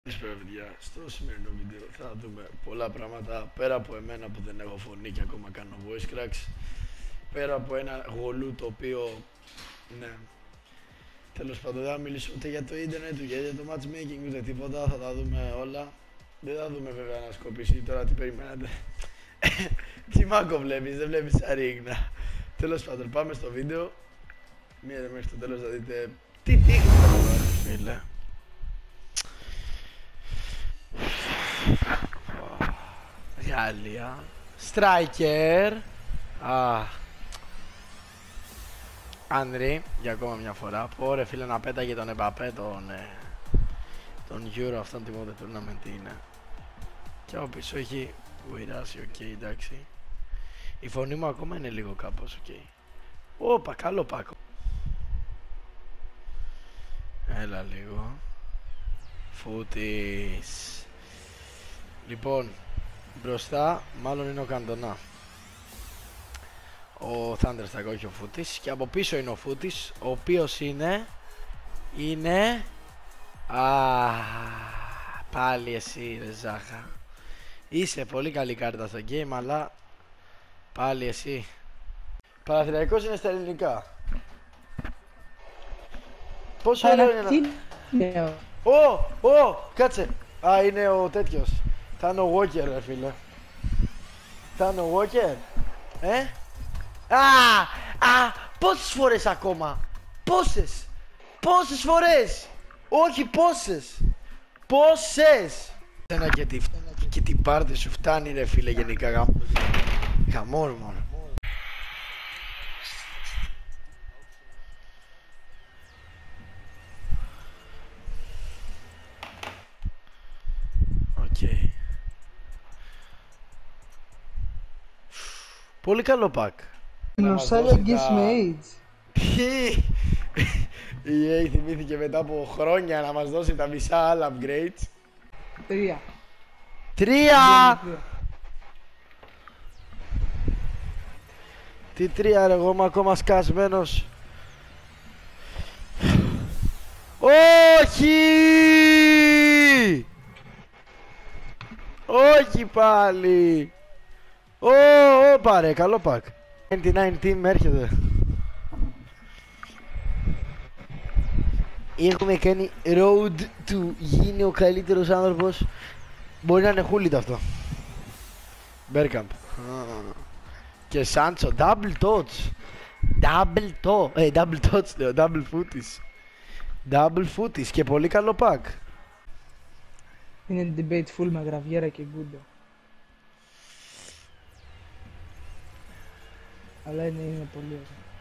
Καλησπέρα παιδιά, στο σημερινό βίντεο θα δούμε πολλά πράγματα πέρα από εμένα που δεν έχω φωνή και ακόμα κάνω voice cracks, πέρα από ένα γολού το οποίο, ναι, τέλος πάντων δεν θα μιλήσω ούτε για το ίντερνετ, ούτε για το matchmaking, ούτε τίποτα, θα τα δούμε όλα. Δεν θα δούμε βέβαια ανασκόπηση, τώρα τι περιμένατε. Τι μάκο βλέπεις, δεν βλέπεις αρίγνα. Τέλος πάντων, πάμε στο βίντεο. Μείνετε μέχρι το τέλος να δείτε τι δείχνει φίλε. Γαλλία. Striker. Άνδρη, για ακόμα μια φορά. Πω ρε φίλε να πέταγε τον Εμπαπέ, τον Euro αυτόν τη μόδε tournament είναι. Και από πίσω έχει γουιράσει, οκ, εντάξει. Η φωνή μου ακόμα είναι λίγο κάπως, οκ. Όπα, καλό πάκο. Έλα λίγο. Φούτις. Λοιπόν, μπροστά μάλλον είναι ο Καντονά. Ο Thunderstack, όχι ο Φούτις. Και από πίσω είναι ο Φούτις, ο οποίος είναι... πάλι εσύ ρε Ζάχα. Είσαι πολύ καλή κάρτα στο game, αλλά πάλι εσύ. Παναθηναϊκός είναι στα ελληνικά. Πόσο ωραίο είναι να... κάτσε. Είναι ο τέτοιος. Θα είναι ο Walker ρε φίλε. Θα είναι ο Walker. Πόσες φορές ακόμα. Πόσες φορές. Όχι πόσες. Ένα και την πάρτι σου φτάνει ρε φίλε γενικά. Χαμόρ μόνο. Πολύ καλό πακ. Nostalgia Mage. Η EA θυμήθηκε μετά από χρόνια να μας δώσει τα μισά άλλα upgrades. 3! Τι 3 ρε, εγώ είμαι ακόμα σκασμένος. Όχι! Όχι πάλι! Πάρε, καλό πακ. 99 team έρχεται. Έχουμε κάνει road to γίνει ο καλύτερος άνθρωπος. Μπορεί να είναι χούλιτ αυτό. Bergkamp. Και Σάντσο, double touch. Double touch λέω, double footies. Double footies και πολύ καλό πακ. Είναι debate full με Γραβιέρα και Γκούντο. Αλλά είναι πολύ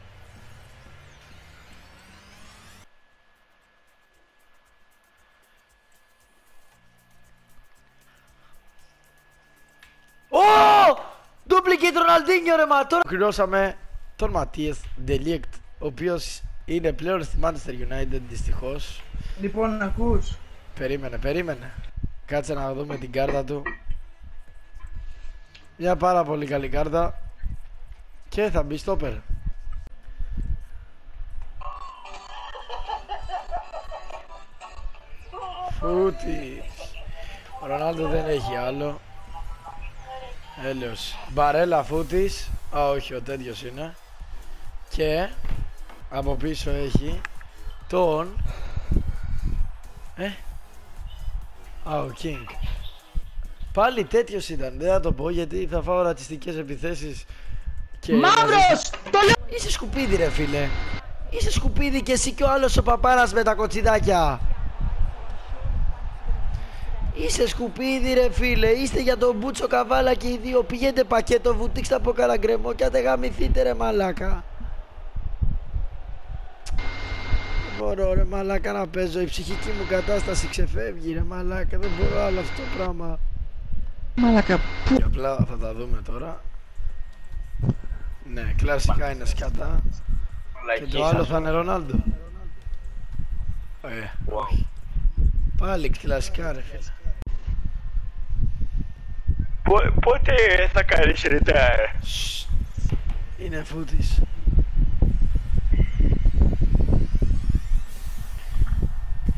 ωραίο. Duplicate Ροναλντίνιο ρε μα. Τώρα χρειώσαμε τον Ματίας Ντελίκτ, ο οποίος είναι πλέον στη Manchester United δυστυχώς. Λοιπόν, ακούς. Περίμενε. Κάτσε να δούμε την κάρτα του. Μια πάρα πολύ καλή κάρτα. Και θα μπει στόπερ. Φούτις. Ο Ρονάλντο δεν έχει άλλο. Έλεος. Μπαρέλα Φούτις. Όχι, ο τέτοιος είναι. Και από πίσω έχει τον ο King. Πάλι τέτοιος ήταν. Δεν θα το πω γιατί θα φάω ρατσιστικές επιθέσεις. Μαύρος! Το λέω! Είσαι σκουπίδι ρε φίλε. Είσαι σκουπίδι και εσύ και ο άλλος ο παπάρας με τα κοτσιδάκια. Είσαι σκουπίδι ρε φίλε. Είστε για τον Μπούτσο Καβάλα και οι δύο. Πηγαίνετε πακέτο, βουτήξτε από καραγκρεμό και άντε γαμηθείτε ρε μαλάκα. Δεν μπορώ ρε μαλάκα να παίζω. Η ψυχική μου κατάσταση ξεφεύγει ρε μαλάκα. Δεν μπορώ άλλο αυτό το πράγμα. Μαλάκα πού? Και απλά θα τα δούμε τώρα. Ναι, κλασικά είναι σκατά. Και το άλλο θα είναι Ρονάλντο. Όχι. Πάλι κλασικά ρε φίλε. Πότε θα κάνεις retire? Είναι Φούτις.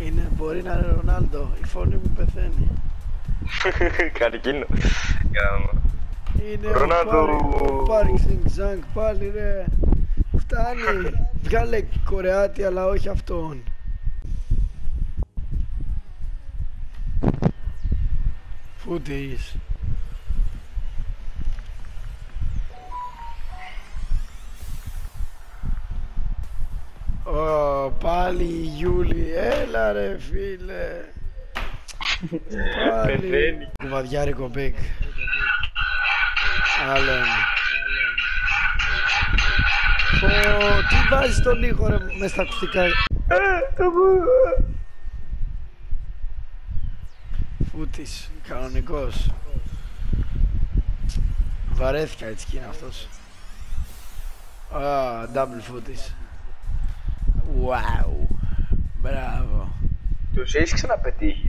Είναι, μπορεί να είναι Ρονάλντο, η φωνή μου πεθαίνει. Καρκίνο. Είναι Ρονάλντο. ο Πάρκ Σινγκ πάλι ρε. Φτάνει. Βγάλε Κορεάτη αλλά όχι αυτόν. Φούτης. Πάλι η Γιούλη, έλα ρε φίλε. Πάλι κουβαδιάρικο πικ. Άλλον. Τι βάζεις τον ήχο ρε μες στα ακουστικά. Φούτης, κανονικός. Βαρέθηκα έτσι κι είναι αυτός. Double φούτης. Wow. Μπράβο. Τους έχεις ξαναπετύχει.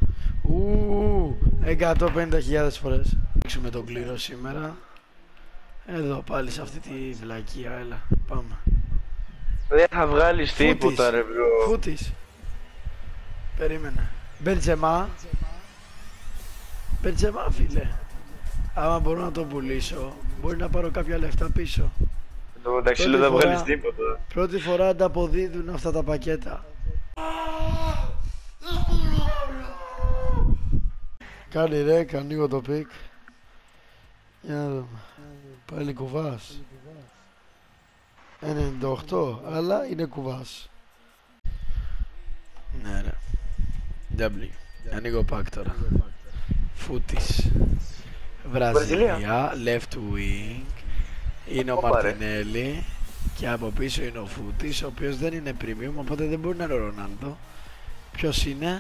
150.000 φορές. Παίξουμε τον κλήρο σήμερα. Εδώ πάλι σε αυτή τη βλακεία, έλα, πάμε. Δεν θα βγάλεις τίποτα ρε bro. Φούτης. Περίμενε. Μπεντζεμά. Μπεντζεμά φίλε. Άμα μπορώ να το πουλήσω, μπορεί να πάρω κάποια λεφτά πίσω. Εν τω μεταξύ δεν θα βγάλεις τίποτα. Πρώτη φορά ανταποδίδουν αυτά τα πακέτα. Κάνει ρε, ανοίγω το πικ. Για να δούμε. Πάλι κουβάς. 98, αλλά είναι κουβάς. Ναι ρε. W. Ανοίγω πακ τώρα. Φούτης. Βραζιλία, left wing. Είναι ο Μαρτινέλη. Και από πίσω είναι ο Φούτης, ο οποίος δεν είναι premium, οπότε δεν μπορεί να είναι ο Ρονάλντο. Ποιος είναι?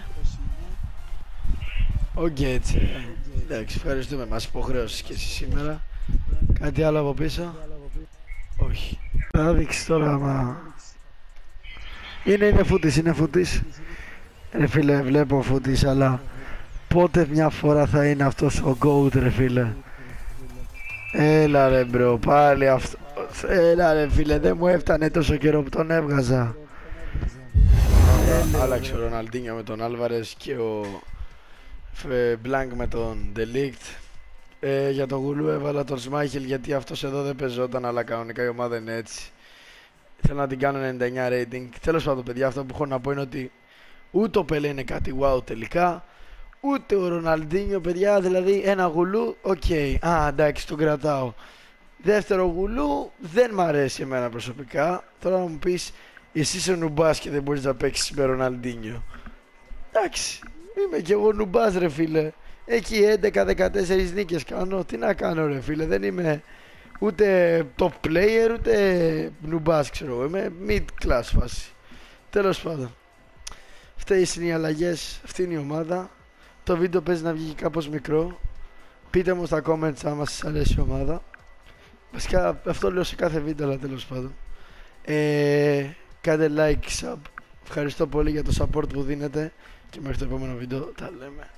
Ο Γκέτσε. Εντάξει, ευχαριστούμε, μας υποχρέωσες και εσύ σήμερα. Κάτι άλλο από πίσω? Όχι. Θα δείξει τώρα άμα... Είναι Φούτης, είναι Φούτης. Ρε φίλε, βλέπω Φούτης, αλλά πότε μια φορά θα είναι αυτός ο GOAT ρε φίλε? Έλα ρε μπρο, πάλι αυτό. Έλα ρε φίλε, δεν μου έφτανε τόσο καιρό που τον έβγαζα. Άλλαξε ο Ροναλντίνιο με τον Άλβαρες και ο Μπλάνκ με τον Ντελίκτ. Για τον Γουλού έβαλα τον Σμάιχελ γιατί αυτός εδώ δεν παίζονταν, αλλά κανονικά η ομάδα είναι έτσι. Θέλω να την κάνω 99 rating. Τέλος πάντων παιδιά, αυτό που έχω να πω είναι ότι ούτε ο Πελέ είναι κάτι wow τελικά, ούτε ο Ροναλντίνιο παιδιά, δηλαδή ένα Γουλού, οκ. Εντάξει, τον κρατάω. Δεύτερο Γουλού δεν μ' αρέσει εμένα προσωπικά. Τώρα να μου πεις, εσύ είσαι νουμπάς και δεν μπορείς να παίξεις με Ροναλντίνιο. Εντάξει, είμαι κι εγώ νουμπάς ρε φίλε. Εκεί 11-14 νίκες κάνω, τι να κάνω ρε φίλε. Δεν είμαι ούτε top player ούτε νουμπάς ξέρω εγώ. Είμαι mid class φάση. Τέλος πάντων, αυτές είναι οι αλλαγές, αυτή είναι η ομάδα. Το βίντεο παίζει να βγει κάπως μικρό. Πείτε μου στα comments άμα σας αρέσει η ομάδα. Βασικά αυτό λέω σε κάθε βίντεο, αλλά τέλος πάντων. Κάντε like, sub. Ευχαριστώ πολύ για το support που δίνετε. Και μέχρι το επόμενο βίντεο τα λέμε.